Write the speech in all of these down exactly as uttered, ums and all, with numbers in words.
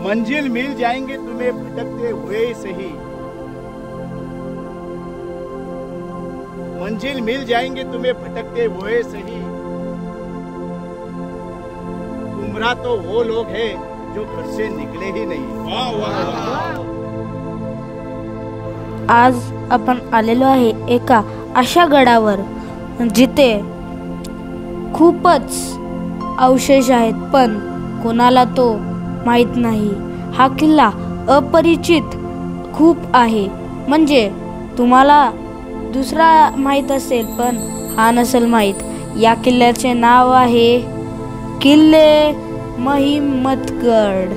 मंजिल मिल जाएंगे तुम्हें भटकते हुए सही, मंजिल मिल जाएंगे तुम्हें भटकते हुए सही। गुमराह तो वो लोग हैं जो घर से निकले ही नहीं। वाह वाह वाह। आज आपण आलेलो आहे एका अशा गडावर जिथे खूपच अवशेष आहेत, पण कोणाला तो माहित नाही। हा किल्ला अपरिचित खूप आहे, म्हणजे तुम्हाला दुसरा माहित असेल पण हा नसेल माहित। या किल्ल्याचे नाव आहे किल्ले महिमतगड।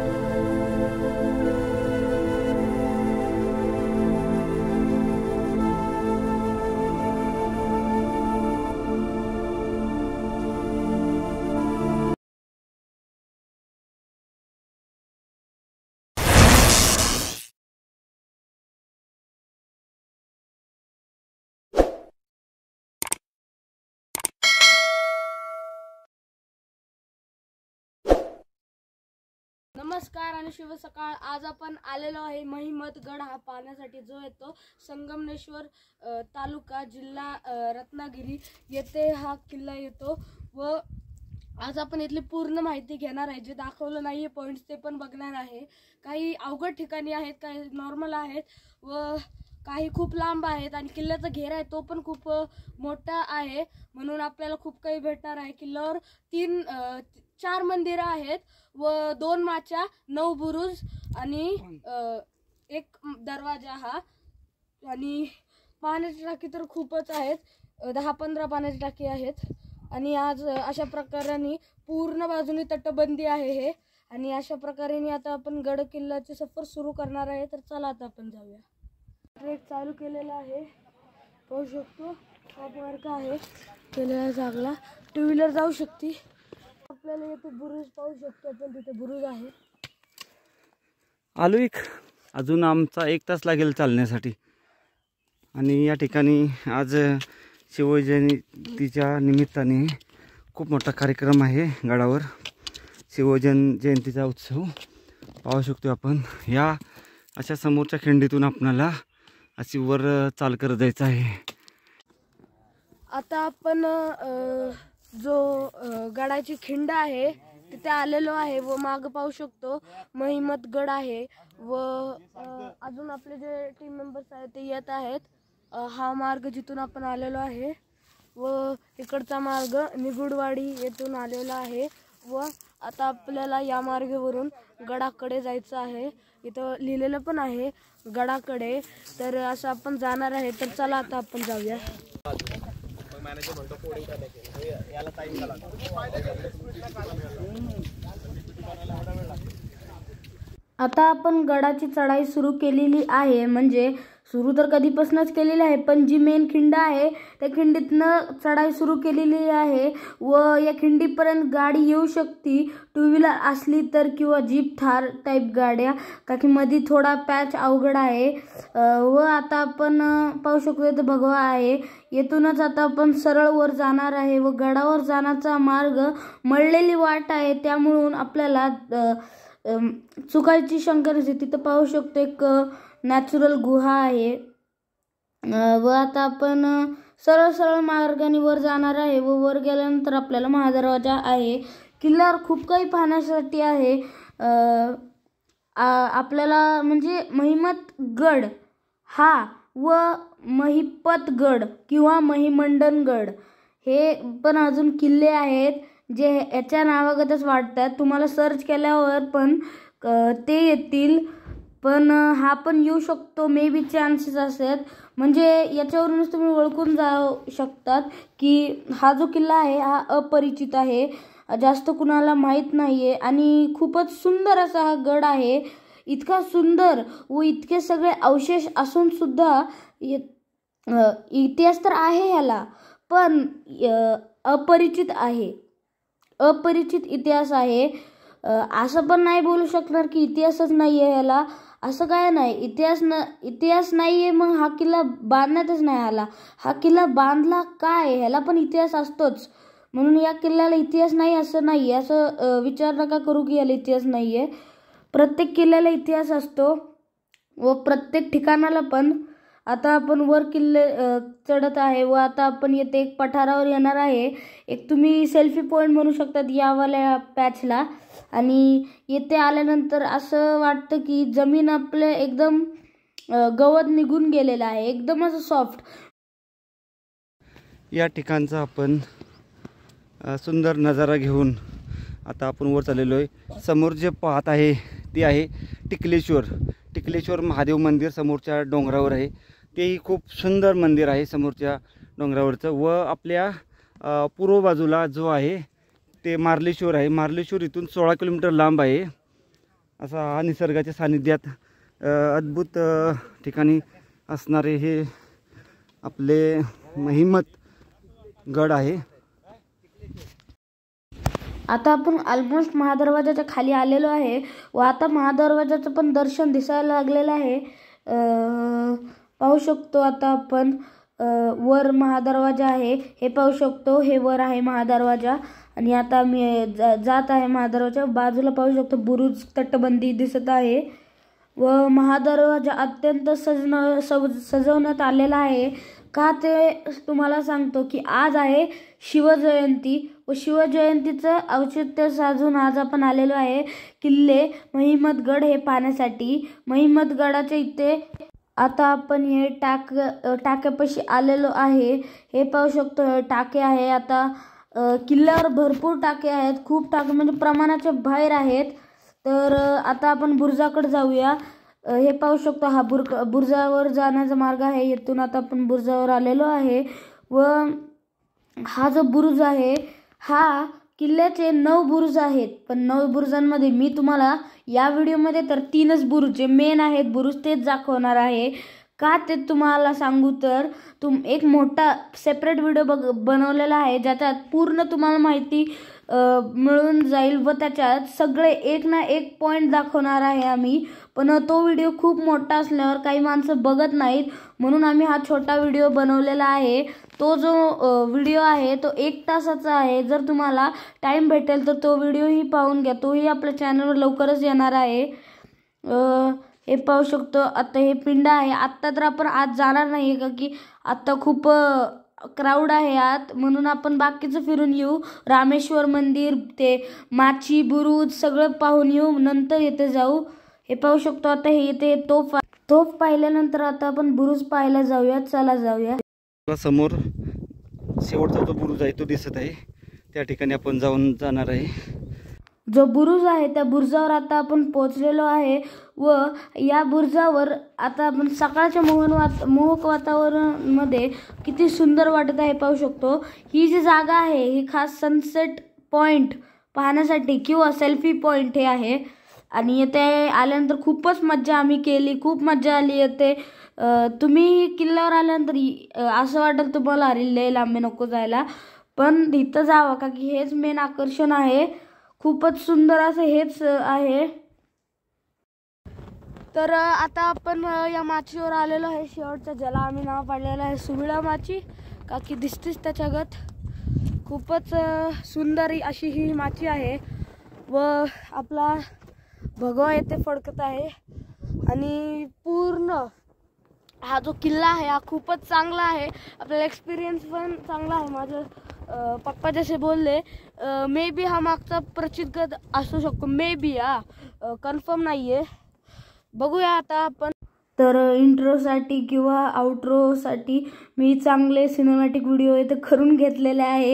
नमस्कार आणि शुभ सकाळ। आज आपण आलेलो आहे महिमतगड हा पाहण्यासाठी, जो येतो संगमेश्वर तालुका जिल्हा रत्नागिरी येथे हा किल्ला येतो। व आज आपण इथली पूर्ण माहिती घेणार आहे, जे दाखवलं नाहीये पॉइंट्स ते पण बघणार आहे। काही अवघड ठिकाणी आहेत, काही नॉर्मल आहेत व काही खूप लांब आहेत, आणि किल्ल्याचा घेरा आहे तो पण खूप मोठा आहे, म्हणून आपल्याला खूप काही भेटणार आहे। किल्ल्यावर तीन चार मंदिरं आहेत व दोन माच्या, नऊ बुरुज आणि एक दरवाजा हा, आणि पाण्याची टाकी तर खूपच आहेत, दहा पंधरा पाण्याची टाकी आहेत। आणि आज अशा प्रकारे पूर्ण बाजूनी तटबंदी आहे हे, आणि अशा प्रकारे आता आपण गड किल्ल्याचे सफर सुरू करणार आहे। तर चला आता आपण जाऊया। ट्रेक चालू केलेला आहे, पाहू शकतो हा मार्ग आहे केलेला चांगला, टू व्हीलर जाऊ शकते। आपल्याला येथे बुरुज पाहू शकतो आपण, तिथे बुरुज आहे। आलो एक अजून आमचा एक तास लागेल चालण्यासाठी, आणि या ठिकाणी आज शिवजयंतीच्या निमित्ताने खूप मोठा कार्यक्रम आहे गडावर। शिवजन जयंतीचा उत्सव पाहू शकतो आपण। या अशा समोरच्या खिंडीतून आपल्याला अशी वर चाल करत जायचं आहे। आता आपण जो गडाची खिंड आहे तिथे आलेलो आहे, व माग पाहू शकतो महिमतगड आहे, व अजून आपले जे टीम मेंबर्स आहेत ते येत आहेत। हा मार्ग जिथून आपण आलेलो आहे, व इकडचा मार्ग निगुडवाडी येथून आलेला आहे, व आता आपल्याला या मार्गावरून गडाकडे जायचं आहे। इथं लिहिलेलं पण आहे गडाकडे, तर असं आपण जाणार आहे। तर चला आता आपण जाऊया। आता आपण गडाची चढाई सुरू केलेली आहे, म्हणजे सुरू तर कधीपासूनच केलेली आहे, पण जी मेन खिंड आहे त्या खिंडीतनं चढाई सुरू केलेली आहे, व या खिंडीपर्यंत गाडी येऊ शकते टू व्हीलर असली तर, किंवा जीप थार टाईप गाड्या, का की मध्ये थोडा पॅच अवघड आहे। व आता आपण पाहू शकतो इथे भगवा आहे, येथूनच आता आपण सरळ वर जाणार आहे, व गडावर जाण्याचा मार्ग मळलेली वाट आहे, त्यामुळे आपल्याला चुकायची शंका नसते। तिथं पाहू शकतो एक नॅचरल गुहा आहे, व आता आपण सरळ सरळ मार्गाने वर जाणार आहे, व वर गेल्यानंतर आपल्याला महादरवाजा आहे। किल्ल्यावर खूप काही पाहण्यासाठी आहे। आपल्याला म्हणजे महिमतगड हा व महिपतगड किंवा महिमंडनगड हे पण अजून किल्ले आहेत, जे याच्या नावागतच वाटतात। तुम्हाला सर्च केल्यावर पण ते येतील, पण हा पण येऊ शकतो, मे बी चान्सेस असतात, म्हणजे याच्यावरूनच तुम्ही ओळखून जाऊ शकतात की हा जो किल्ला आहे हा अपरिचित आहे, जास्त कुणाला माहीत नाहीये, आणि खूपच सुंदर असा हा गड आहे। इतका सुंदर व इतके सगळे अवशेष असून सुद्धा इतिहास तर आहे ह्याला, पण अपरिचित आहे, अपरिचित इतिहास आहे। असं पण नाही बोलू शकणार की इतिहासच नाही आहे ह्याला, असं काय नाही। इतिहास न इतिहास नाही आहे मग हा किल्ला बांधण्यातच नाही आला। हा किल्ला बांधला काय ह्याला पण इतिहास असतोच, म्हणून या किल्ल्याला इतिहास नाही असं नाही, असं विचार नका करू की याला इतिहास नाही आहे। प्रत्येक किल्ल्याला इतिहास असतो व प्रत्येक ठिकाणाला पण. आता आपण वर किल्ले चढत आहे व आता आपण येथे एक पठारावर येणार आहे. एक तुम्ही सेल्फी पॉईंट म्हणू शकतात यावाल्या पॅचला. आणि येथे आल्यानंतर असं वाटतं की जमीन आपले एकदम गवत निघून गेलेलं आहे, एकदम असं सॉफ्ट. या ठिकाणचा आपण सुंदर नजारा घेऊन आता आपण वर चाललेलो आहे. समोर जे पाहत आहे ते आहे टिकलेश्वर. टिकलेश्वर महादेव मंदिर समोरच्या डोंगरावर आहे. तेही खूप सुंदर मंदिर आहे समोरच्या डोंगरावरचं. व आपल्या पूर्व बाजूला जो आहे ते मार्लेश्वर आहे. मार्लेश्वर इथून सोळा किलोमीटर लांब आहे. असा हा निसर्गाच्या सानिध्यात अद्भुत ठिकाणी असणारे हे आपले महिमत गड आहे. आता आपण ऑलमोस्ट महादरवाजाच्या खाली आलेलो आहे व आता महादरवाजाचं पण दर्शन दिसायला लागलेलं आहे. पाहू शकतो आता आपण वर महादरवाजा आहे, हे पाहू शकतो. हे वर आहे महादरवाजा आणि आता मी जात आहे महादरवाजा. बाजूला पाहू शकतो बुरुज तटबंदी दिसत आहे व महादरवाजा अत्यंत सजन सज सजवण्यात आलेला आहे. का ते तुम्हाला सांगतो की आज आहे शिवजयंती व शिवजयंतीचं औचित्य साधून आज आपण आलेलो आहे किल्ले महिमतगड हे पाहण्यासाठी. महिमतगडाच्या इथे आता आपण हे टाक टाक्यापाशी आलेलो आहे. हे पाहू शकतो हे टाके आहे. आता किल्ल्यावर भरपूर टाके आहेत, खूप टाके म्हणजे प्रमाणाच्या बाहेर आहेत. तर आता आपण बुरुजाकडे जाऊया. हे पाहू शकतो हा बुर बुरुजावर जाण्याचा मार्ग आहे. येथून आता आपण बुरुजावर आलेलो आहे व हा जो बुरुज आहे हा किल्ल्याचे नऊ बुरुज आहेत. पण नऊ बुरुजांमध्ये मी तुम्हाला या व्हिडिओमध्ये तर तीनच बुरुज जे मेन आहेत बुरुज तेच दाखवणार आहे. का ते तुम्हाला सांगू तर तुम एक मोठा सेपरेट व्हिडिओ बघ बनवलेला आहे ज्याच्यात पूर्ण तुम्हाला माहिती मिळून जाईल व त्याच्यात सगळे एक ना एक पॉईंट दाखवणार आहे आम्ही. पण तो व्हिडिओ खूप मोठा असल्यावर काही माणसं बघत नाहीत म्हणून आम्ही हा छोटा व्हिडिओ बनवलेला आहे. तो जो व्हिडिओ आहे तो एक तासाचा आहे. जर तुम्हाला टाईम भेटेल तर तो व्हिडिओही पाहून घ्या, तोही आपल्या चॅनलवर लवकरच येणार आहे. हे पाहू शकतो आता हे पिंड आहे. आत्ता तर आपण आत जाणार नाही का की आत्ता खूप क्राऊड आहे आत, म्हणून आपण बाकीचं फिरून येऊ. रामेश्वर मंदिर ते माची बुरुज सगळं पाहून येऊ, नंतर येथे जाऊ. हे पाहू शकतो आता हे इथे तोफ तोफ पाहिल्यानंतर आता आपण बुरुज पाहायला जाऊया. चला जाऊया. समोर शेवटचा जो बुरुज आहे तो दिसत आहे, त्या ठिकाणी आपण जाऊन जाणार आहे. जो बुरुज आहे त्या बुरुजावर आता आपण पोहोचलेलो आहे व या बुरुजावर आता आपण सकाळच्या मोहन वात मोहक वातावरणामध्ये किती सुंदर वाटत आहे पाहू शकतो. ही जी जागा आहे ही खास सनसेट पॉईंट पाहण्यासाठी किंवा सेल्फी पॉईंट हे आहे. आणि येथे आल्यानंतर खूपच मज्जा आम्ही केली, खूप मज्जा आली येते. तुम्ही किल्ल्यावर आल्यानंतर असं वाटेल तुम्हाला अरे लय लांबे नको जायला, पण इथं जावं का की हेच मेन आकर्षण आहे. खूपच सुंदर असं हेच आहे. तर आता आपण या माचीवर आलेलो आहे शेवटच्या, ज्याला आम्ही नाव पाडलेलं आहे सुविळा माची, का की दिसतेच त्याच्यागत. खूपच सुंदर अशी ही माची आहे व आपला भगवा येथे फडकत आहे. आणि पूर्ण हा जो किल्ला आहे हा खूपच चांगला आहे. आपल्याला एक्सपिरियन्स पण चांगला आहे. माझं पप्पा जसे बोलले मे बी हा मागचा प्रचितगड असू शकतो, मे बी. हा कन्फर्म नाही आहे, बघूया आता आपण. तर इंट्रोसाठी किंवा आउट्रोसाठी मी चांगले सिनेमॅटिक व्हिडिओ इथे करून घेतलेले आहे.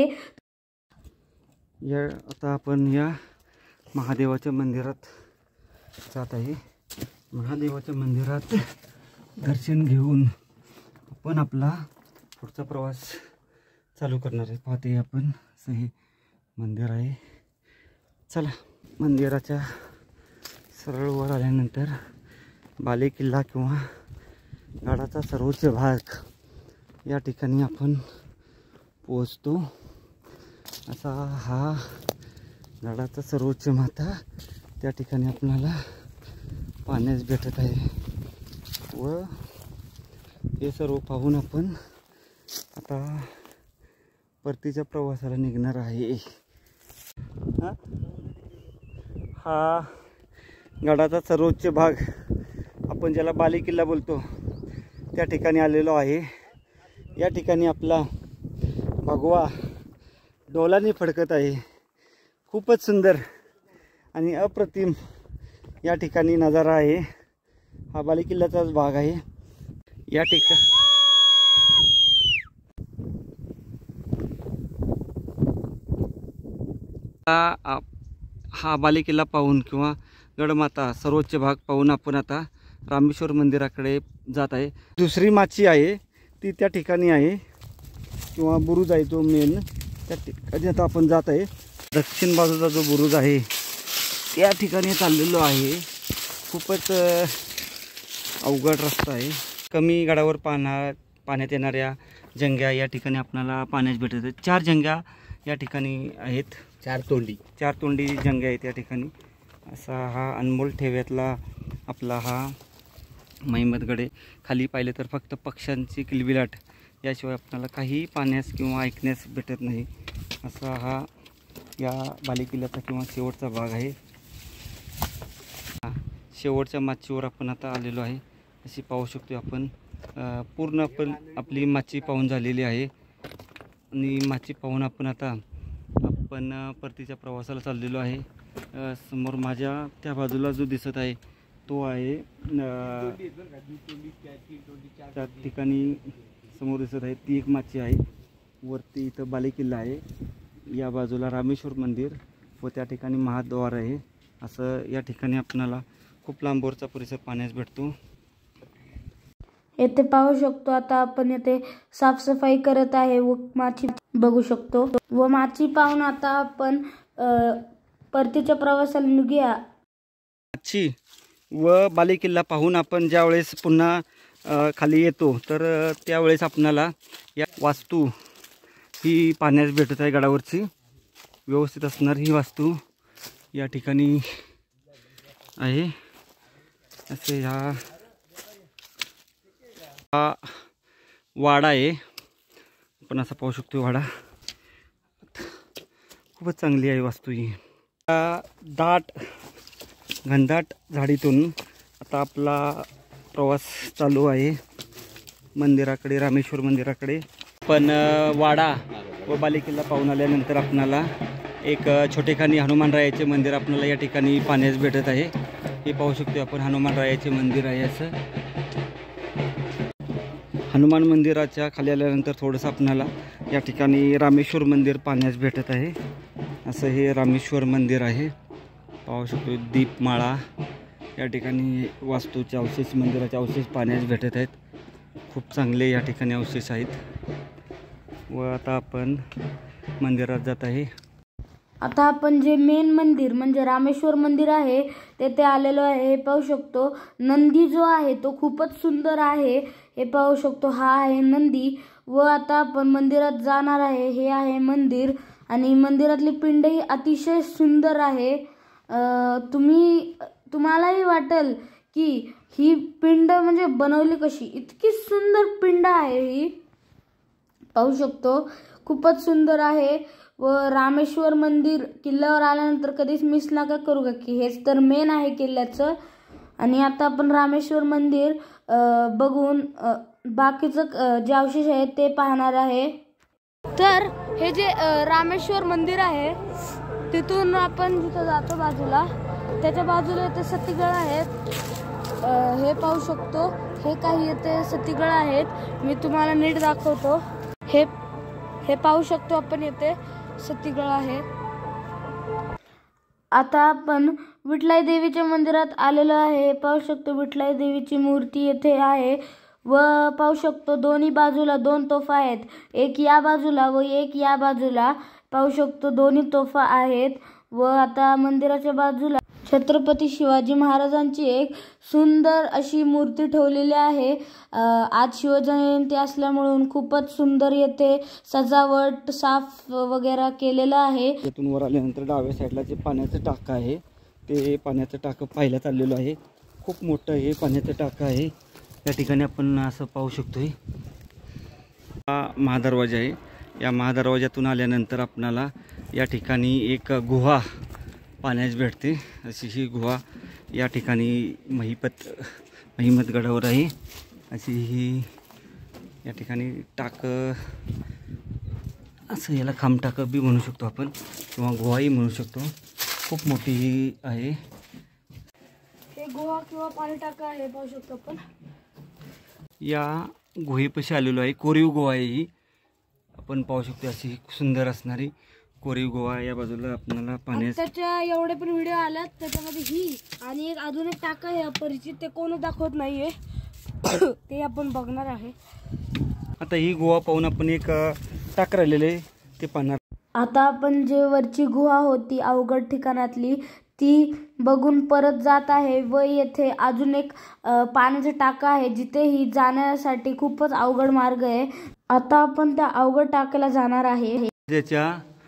या आता आपण या महादेवाच्या मंदिरात जात आहे. महादेवाच्या मंदिरात दर्शन घेऊन आपण आपला पुढचा प्रवास चालू करणार आहे. पाहते आपण असं हे मंदिर आहे. चला, मंदिराच्या सरळ वर आल्यानंतर बाले किल्ला किंवा गडाचा सर्वोच्च भाग या ठिकाणी आपण पोहोचतो. असा हा गडाचा सर्वोच्च माथा त्या ठिकाणी आपल्याला पाहण्यास भेटत आहे व हे सर्व पाहून आपण आता परतीच्या प्रवासाला निघणार आहे. हा गडाचा सर्वोच्च भाग आपण ज्याला बाली किल्ला बोलतो त्या ठिकाणी आलेलो आहे। या ठिकाणी आपला भगवा डोलाने फडकत आहे। खूपच सुंदर आणि अप्रतिम या ठिकाणी नजारा आहे। हा बाली किल्ल्याचाच भाग आहे। या ठिकाणी हा बाली किल्ला पाहून किंवा गडमाता सर्वोच्च भाग पाहून आपण आता रामेश्वर मंदिराकडे जात आहे। दुसरी माची आहे ती त्या ठिकाणी आहे किंवा बुरुज आहे तो मेन, त्या ठिकाणी आता आपण जात आहे। दक्षिण बाजूचा जो बुरुज आहे त्या ठिकाणी चाललेलो आहे। खूपच अवघड रस्ता आहे। कमी गडावर पाहणार पाण्यात येणाऱ्या जंग्या या ठिकाणी आपल्याला पाण्यास भेटत आहेत। चार जंग्या या ठिकाणी आहेत, चार तोंडी चार तोंडी जंग्या आहेत या ठिकाणी। असा हा अनमोल ठेव्यातला आपला हा महिमतगड आहे। खाली पाहिलं तर फक्त पक्ष्यांची किलबिलाट याशिवाय आपल्याला काही पाहण्यास किंवा ऐकण्यास भेटत नाही। असा हा या बाली किल्ल्याचा किंवा शेवटचा भाग आहे। शेवटच्या माचीवर आपण आता आलेलो आहे। अशी पाहू शकतो आपण पूर्ण आपण आपली माची पाहून झालेली आहे आणि माची पाहून आपण आता आपण परतीच्या प्रवासाला चाललेलो आहे। समोर माझ्या त्या बाजूला जो दिसत आहे तो आहे त्या ठिकाणी समोर दिसत आहे ती एक माची आहे। वरती इथं बाली किल्ला आहे, या बाजूला रामेश्वर मंदिर व त्या ठिकाणी महाद्वार आहे। असं या ठिकाणी आपल्याला खूप लांबवरचा परिसर पाहण्यास भेटतो। येथे पाहू शकतो आता आपण येथे साफसफाई करत आहे व माची बघू शकतो व माची पाहून आता आपण परतीच्या प्रवासाला निघूया। माची व बाली किल्ला पाहून आपण ज्या वेळेस पुन्हा खाली येतो तर त्यावेळेस आपणाला या वास्तू ही पाहण्यास भेटत आहे। गडावरची व्यवस्थित असणार ही वास्तू या ठिकाणी आहे। असे ह्या हा वाडा आहे, आपण असं पाहू शकतो। वाडा खूपच चांगली आहे वास्तू ही। दाट घनदाट झाडीतून आता आपला प्रवास चालू आहे मंदिराकडे, रामेश्वर मंदिराकडे। पण वाडा व बाली किल्ला पाहून आल्यानंतर आपणाला एक छोटेखानी हनुमानरायाचे मंदिर आपल्याला या ठिकाणी पाहण्यास भेटत आहे। हे पाहू शकतो आपण हनुमानरायाचे मंदिर आहे। असं हनुमान मंदिराच्या खाली आल्यानंतर थोडंसं आपल्याला या ठिकाणी रामेश्वर मंदिर पाहण्यास भेटत आहे। असं हे रामेश्वर मंदिर आहे, पाहू शकतो। दीपमाळा या ठिकाणी वास्तूचे अवशेष, मंदिराचे अवशेष पाहण्यास भेटत आहेत। खूप चांगले या ठिकाणी अवशेष आहेत व आता आपण मंदिरात जात आहे। आता आपण जे मेन मंदिर म्हणजे रामेश्वर मंदिर आहे तेथे आलेलो आहे। हे पाहू शकतो नंदी जो आहे तो खूपच सुंदर आहे। हे पाहू शकतो हा आहे नंदी व आता आपण मंदिरात जाणार आहे। हे आहे मंदिर आणि मंदिरातली पिंडही अतिशय सुंदर आहे। तुम्ही तुम्हालाही वाटेल की ही पिंड म्हणजे बनवली कशी, इतकी सुंदर पिंड आहे ही। पाहू शकतो खूपच सुंदर आहे व रामेश्वर मंदिर किल्ल्यावर आल्यानंतर कधीच मिस नका करू का की हेच तर मेन आहे किल्ल्याचं। आणि आता आपण रामेश्वर मंदिर बघून बाकीचं जे अवशेष आहेत ते पाहणार आहे। तर हे जे रामेश्वर मंदिर आहे तिथून आपण जिथं जातो बाजूला त्याच्या बाजूला इथे सतीगळ आहेत। हे पाहू शकतो हे काही इथे सतीगळ आहेत, मी तुम्हाला नीट दाखवतो। हे हे पाहू शकतो आपण येथे सतीगळ आहे। आता आपण विठलाई देवीच्या मंदिरात आलेलो आहे। पाहू शकतो विठलाई देवीची मूर्ती येथे आहे व पाहू शकतो दोन्ही बाजूला दोन तोफा आहेत, एक या बाजूला व एक या बाजूला। पाहू शकतो दोन्ही तोफा आहेत व आता मंदिराच्या बाजूला छत्रपती शिवाजी महाराजांची एक सुंदर अशी मूर्ती ठेवलेली आहे। आज शिवजयंती असल्यामुळे खूपच सुंदर येथे सजावट साफ वगैरे केलेलं आहे। तिथून वर आल्यानंतर डाव्या साईडला जे पाण्याचं टाकं आहे ते पाण्याचं टाकं पाहायला चाललेलो आहे। खूप मोठं हे पाण्याचं टाकं आहे। या ठिकाणी आपण असं पाहू शकतोय हा महादरवाजा आहे। या महादरवाजातून आल्यानंतर आपणाला या ठिकाणी एक गुहा पाण्यास भेटते। अशी ही गुहा या ठिकाणी महिपत महिमतगडावर आहे. अशी ही या ठिकाणी टाकं, असं याला खामटाकं बी म्हणू शकतो आपण किंवा गुहाही म्हणू शकतो. खूप मोठी ही आहे. हे गुहा किंवा पाणी टाका आहे, पाहू शकतो आपण. या गुहेपाशी आलेलो आहे. कोरीव गुहा आहे ही, आपण पाहू शकतो. अशी सुंदर असणारी कोरीव गुहा. या बाजूला आपल्याला पाण्यात त्याच्या एवढे पण व्हिडिओ आल्यात, त्याच्यामध्ये ही आणि एक अजून एक टाका आहे अपरिचित, ते कोण दाखवत नाहीये ते आपण बघणार आहे. आता ही गुहा पाहून आपण एक टाक राहिलेले ते पाहणार. आता आपण जे वरची गुहा होती अवघड ठिकाणातली ती बघून परत जात आहे व येथे अजून एक पाण्याचा टाका आहे जिथे ही जाण्यासाठी खूपच अवघड मार्ग आहे. आता आपण त्या अवघड टाक्याला जाणार आहे. त्याच्या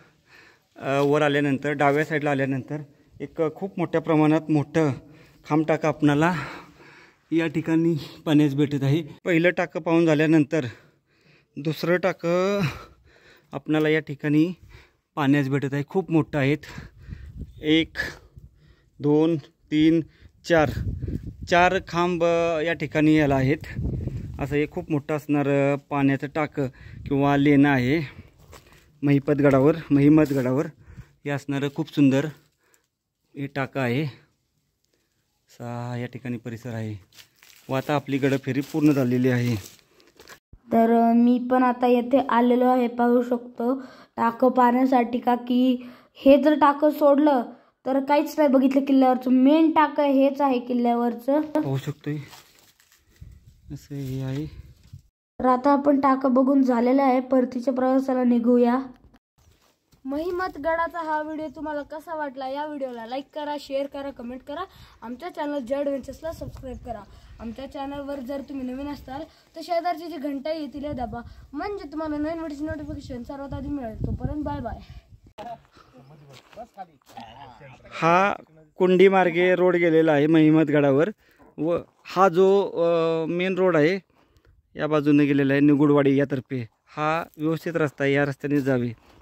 वर आल्यानंतर डाव्या साईडला आल्यानंतर एक खूप मोठ्या प्रमाणात मोठं खामटाका आपणाला या ठिकाणी पाण्यास भेटत आहे. पहिलं टाकं पाहून झाल्यानंतर दुसरं टाकं आपणाला या ठिकाणी पाण्यास भेटत आहे. खूप मोठं आहेत. एक दोन तीन चार चार खांब या ठिकाणी याला आहेत. असं हे खूप मोठं असणारं पाण्याचं टाकं किंवा लेणं आहे महिपतगडावर महिमतगडावर. हे असणारं खूप सुंदर हे टाकं आहे. असा या ठिकाणी परिसर आहे. व आता आपली गड फेरी पूर्ण झालेली आहे. तर मी पण आता येथे आलेलो आहे, पाहू शकतो टाकं पाण्यासाठी. का की हे जर टाकं सोडलं तर काहीच नाही बघितलं किल्ल्यावरचं. मेन टाकं हेच आहे किल्ल्यावरचं, पाहू शकतोय. असं हे आहे. तर आता आपण टाकं बघून झालेलं आहे, परतीच्या प्रवासाला निघूया. महिमतगडाचा हा व्हिडिओ तुम्हाला कसा वाटला? या व्हिडिओला लाईक करा, शेअर करा, कमेंट करा. आमच्या चॅनल जड व्हेंचर्सला सबस्क्राईब करा. आमच्या चॅनलवर जर तुम्ही नवीन असाल तर शेजारची जी घंटा येतील आहे दाबा, म्हणजे तुम्हाला नवीन व्हिडिओची नोटिफिकेशन सर्वात आधी मिळेल. तोपर्यंत बाय बाय. हा कुंडी मार्गे रोड गेलेला आहे महिमतगडावर. व हा जो मेन रोड आहे या बाजूने गेलेला आहे निगुडवाडी यातर्फे. हा व्यवस्थित रस्ता आहे, या रस्त्याने जावे.